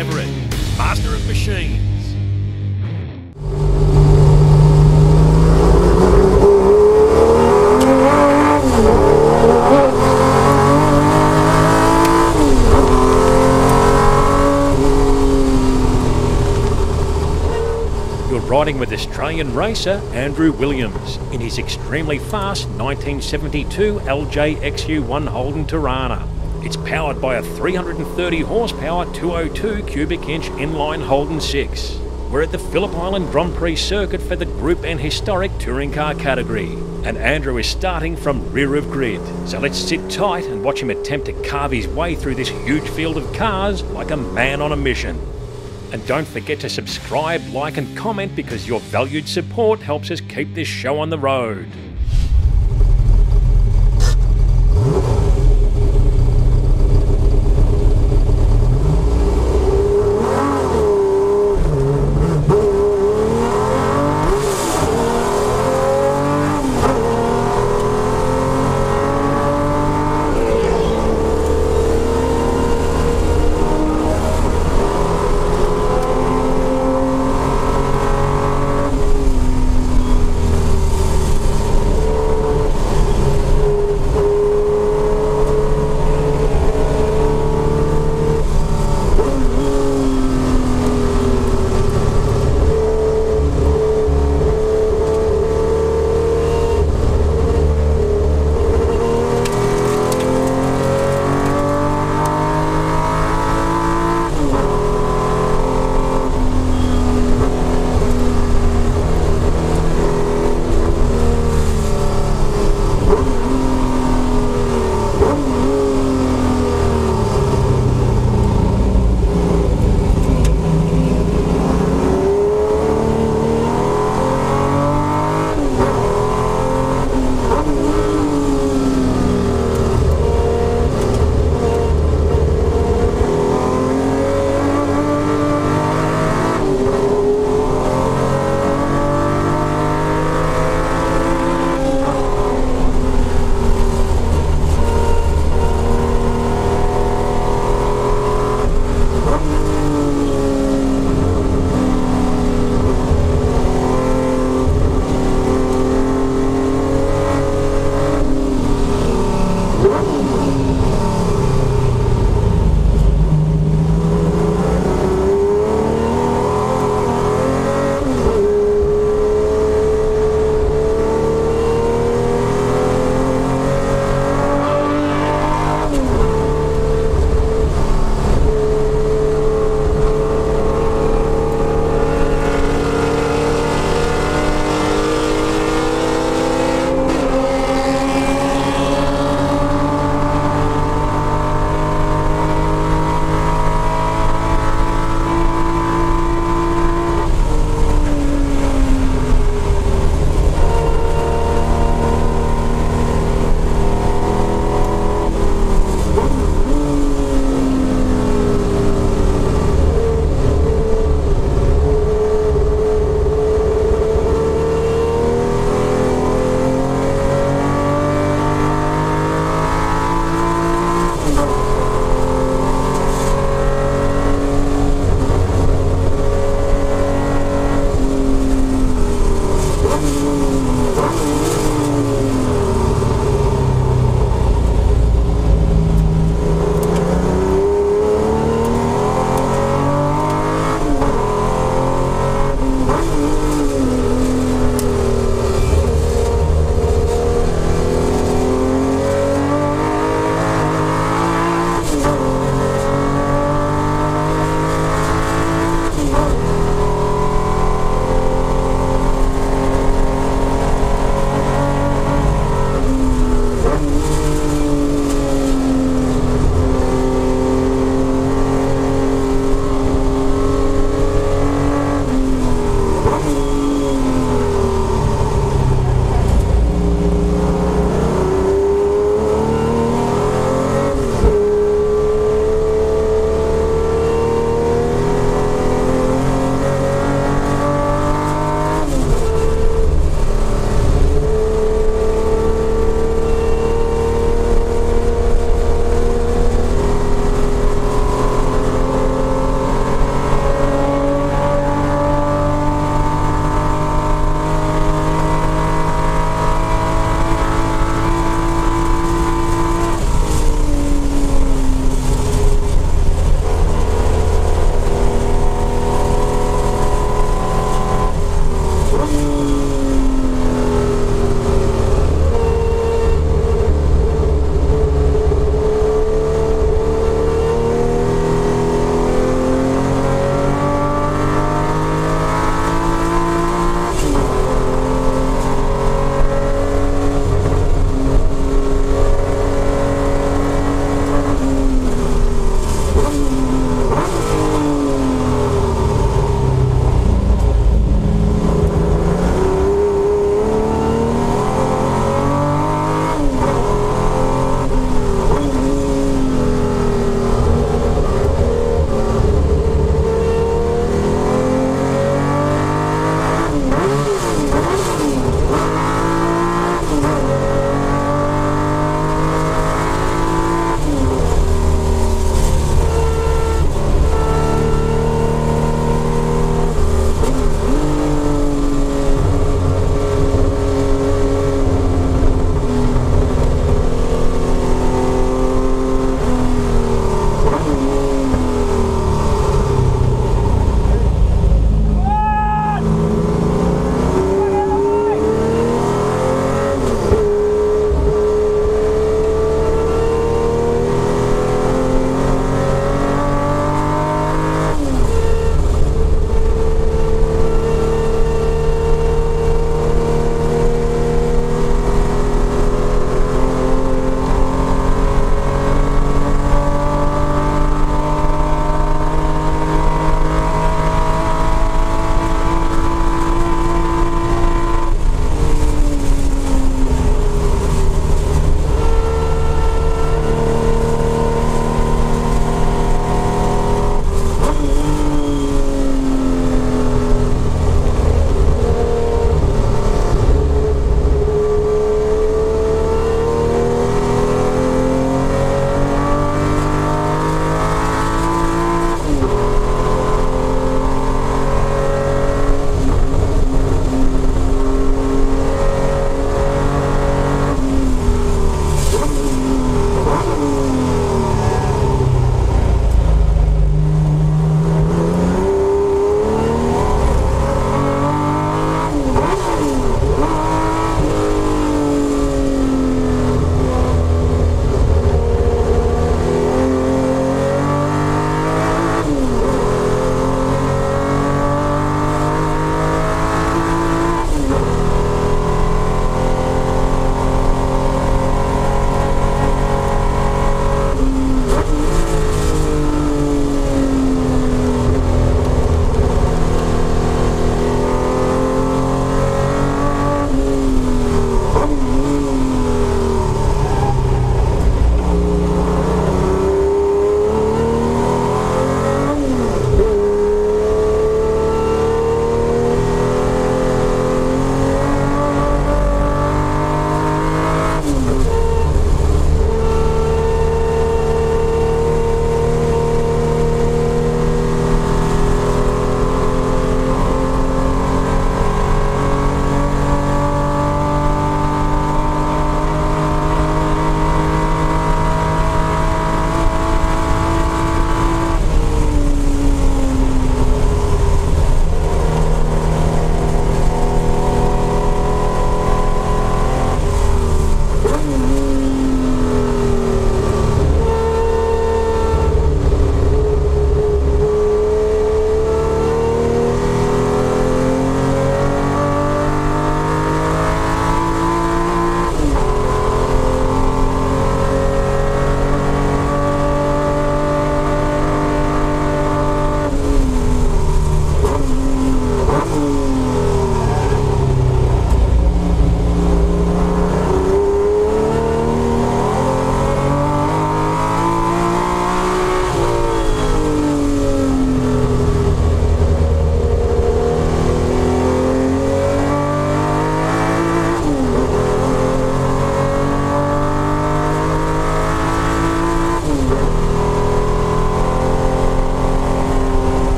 Everett, master of machines. You're riding with Australian racer Andrew Williams in his extremely fast 1972 LJ GTR-XU1 Holden Torana. It's powered by a 330 horsepower 202 cubic inch inline Holden 6. We're at the Phillip Island Grand Prix circuit for the group and historic touring car category, and Andrew is starting from rear of grid. So let's sit tight and watch him attempt to carve his way through this huge field of cars like a man on a mission. And don't forget to subscribe, like and comment, because your valued support helps us keep this show on the road.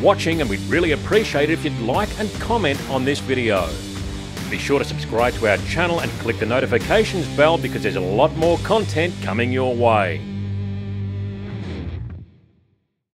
watching, and we'd really appreciate it if you'd like and comment on this video. Be sure to subscribe to our channel and click the notifications bell because there's a lot more content coming your way.